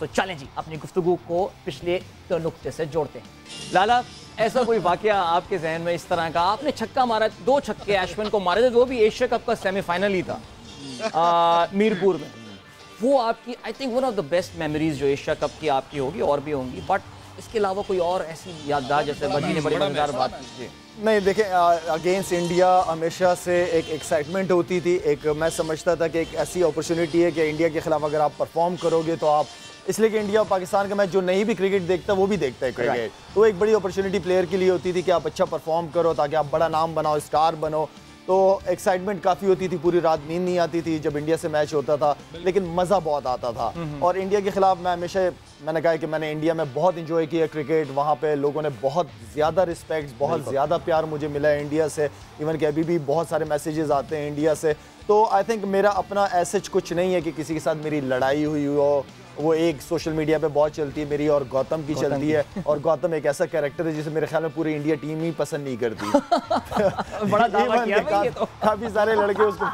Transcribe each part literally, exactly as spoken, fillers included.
सो चलें जी, अपनी गुफ्तगू को पिछले तो नुक्ते से जोड़ते हैं। लाला, ऐसा कोई वाकया आपके जहन में इस तरह का, आपने छक्का मारा, दो छक्के अश्विन को मारे थे, वो भी एशिया कप का सेमीफाइनल ही था आ, मीरपुर में, वो आपकी I think one of the best memories जो एशिया कप की आपकी होगी और भी होंगी, बट इसके अलावा कोई और ऐसी याददार जैसे बजी ने बड़ी मजेदार बात की? नहीं, देखें, अगेंस्ट इंडिया हमेशा से एक एक्साइटमेंट होती थी। एक मैं समझता था कि एक ऐसी अपॉर्चुनिटी है कि इंडिया के खिलाफ अगर आप परफॉर्म करोगे तो आप, इसलिए कि इंडिया और पाकिस्तान का मैच जो नहीं भी क्रिकेट देखता वो भी देखता है क्रिकेट, तो एक बड़ी अपॉर्चुनिटी प्लेयर के लिए होती थी कि आप अच्छा परफॉर्म करो ताकि आप बड़ा नाम बनाओ, स्टार बनो। तो एक्साइटमेंट काफ़ी होती थी, पूरी रात नींद नहीं आती थी जब इंडिया से मैच होता था, लेकिन मज़ा बहुत आता था। और इंडिया के खिलाफ मैं हमेशा, मैंने कहा कि मैंने इंडिया में बहुत इंजॉय किया क्रिकेट, वहाँ पे लोगों ने बहुत ज़्यादा रिस्पेक्ट, बहुत ज़्यादा प्यार मुझे मिला है इंडिया से, इवन कि अभी भी बहुत सारे मैसेजेस आते हैं इंडिया से। तो आई थिंक मेरा अपना ऐसे कुछ नहीं है कि किसी के साथ मेरी लड़ाई हुई हो। वो एक सोशल मीडिया पे बहुत चलती है मेरी और गौतम की चलती है, और गौतम एक ऐसा कैरेक्टर है जिसे मेरे ख्याल में पूरी इंडिया टीम ही पसंद नहीं करती। बड़ा दावा किया है ये तो। काफी सारे लड़के उसको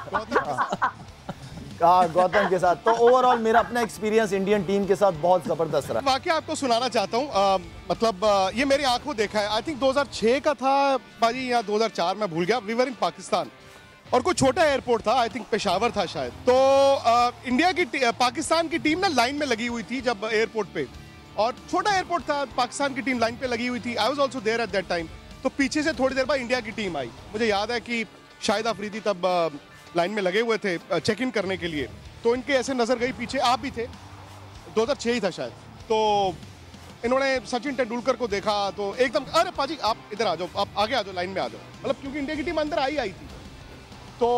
हाँ, गौतम के साथ। तो ओवरऑल मेरा अपना एक्सपीरियंस इंडियन टीम के साथ बहुत जबरदस्त रहा। वाकया आपको सुनाना चाहता हूँ, मतलब आ, ये मेरी आंखों देखा है, आई थिंक दो हज़ार छह का था बाजी या दो हज़ार चार, मैं भूल गया। वी वर इन पाकिस्तान और कोई छोटा एयरपोर्ट था, आई थिंक पेशावर था शायद। तो आ, इंडिया की पाकिस्तान की टीम ना लाइन में लगी हुई थी जब एयरपोर्ट पे, और छोटा एयरपोर्ट था, पाकिस्तान की टीम लाइन पे लगी हुई थी। I was also there at that time. तो पीछे से थोड़ी देर बाद इंडिया की टीम आई। मुझे याद है कि शाहिद अफरीदी तब आ, लाइन में लगे हुए थे चेक इन करने के लिए, तो इनके ऐसे नजर गई पीछे, आप भी थे, दो हज़ार छह ही था शायद। तो इन्होंने सचिन तेंदुलकर को देखा तो एकदम, अरे पाजी आप इधर आ जाओ, आप आगे आ जाओ, लाइन में आ जाओ, मतलब क्योंकि इंडिया की टीम अंदर आई आई थी। तो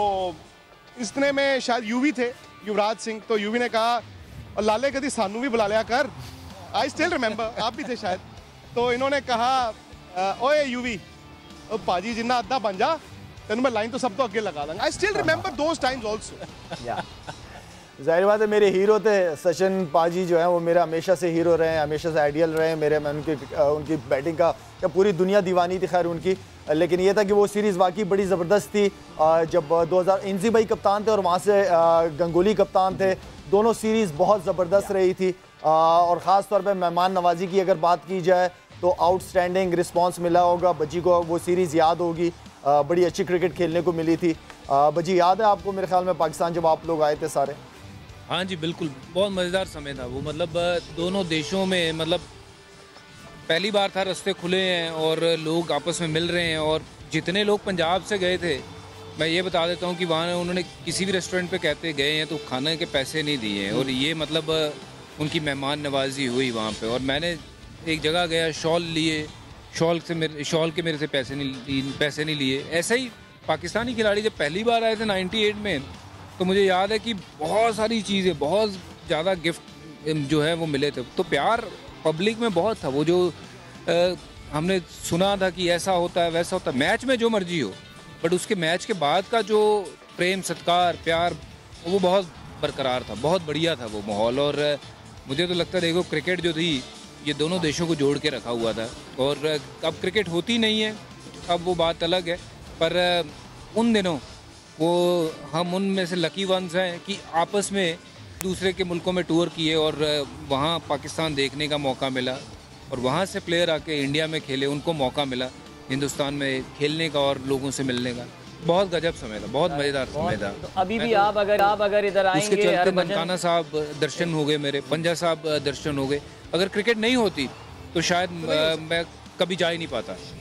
इतने में शायद यूवी थे, युवराज सिंह, तो यूवी ने कहा लाले कदी सानू भी बुला लिया कर। आई स्टिल रिमेंबर, आप भी थे शायद। तो इन्होंने कहा ओए यूवी, ओ पाजी जिन्ना अद्धा बन जा, तेन मैं लाइन तो सब तो अगे लगा दूंगा। I still remember those times also. जाहिर बात है, मेरे हीरो थे सचिन पाजी जो है, वो मेरा हमेशा से हीरो रहे हैं, हमेशा से आइडियल रहे हैं मेरे। मैं उनकी उनकी बैटिंग का क्या पूरी दुनिया दीवानी थी खैर उनकी, लेकिन ये था कि वो सीरीज़ वाकई बड़ी ज़बरदस्त थी। जब दो हज़ार इंजी भाई कप्तान थे और वहाँ से गंगोली कप्तान थे, दोनों सीरीज़ बहुत ज़बरदस्त रही थी। और ख़ास तौर पर मेहमान नवाजी की अगर बात की जाए तो आउटस्टैंडिंग रिस्पॉन्स मिला होगा बजी को, वो सीरीज़ याद होगी, बड़ी अच्छी क्रिकेट खेलने को मिली थी। बजी याद है आपको मेरे ख्याल में पाकिस्तान जब आप लोग आए थे सारे? हाँ जी बिल्कुल, बहुत मज़ेदार समय था वो। मतलब दोनों देशों में, मतलब पहली बार था, रास्ते खुले हैं और लोग आपस में मिल रहे हैं। और जितने लोग पंजाब से गए थे, मैं ये बता देता हूँ कि वहाँ उन्होंने किसी भी रेस्टोरेंट पे कहते गए हैं तो खाने के पैसे नहीं दिए हैं, और ये मतलब उनकी मेहमान नवाजी हुई वहाँ पे। और मैंने एक जगह गया, शॉल लिए, शॉल से मेरे शॉल के मेरे से पैसे नहीं पैसे नहीं लिए। ऐसा ही पाकिस्तानी खिलाड़ी जब पहली बार आए थे नाइन्टी एट में, तो मुझे याद है कि बहुत सारी चीज़ें, बहुत ज़्यादा गिफ्ट जो है वो मिले थे। तो प्यार पब्लिक में बहुत था। वो जो आ, हमने सुना था कि ऐसा होता है वैसा होता है, मैच में जो मर्जी हो, बट उसके मैच के बाद का जो प्रेम सत्कार प्यार, वो बहुत बरकरार था, बहुत बढ़िया था वो माहौल। और मुझे तो लगता है, देखो क्रिकेट जो थी ये दोनों देशों को जोड़ के रखा हुआ था। और अब क्रिकेट होती नहीं है, अब वो बात अलग है, पर उन दिनों वो हम उनमें से लकी वंस हैं कि आपस में दूसरे के मुल्कों में टूर किए और वहाँ पाकिस्तान देखने का मौका मिला, और वहाँ से प्लेयर आके इंडिया में खेले, उनको मौका मिला हिंदुस्तान में खेलने का और लोगों से मिलने का। बहुत गजब समय था, बहुत मज़ेदार समय था। तो अभी भी आप अगर आप अगर इधर आएंगे, उसके चलते ननकाना साहब दर्शन हो गए मेरे, पंजा साहब दर्शन हो गए। अगर क्रिकेट नहीं होती तो शायद मैं कभी जा ही नहीं पाता।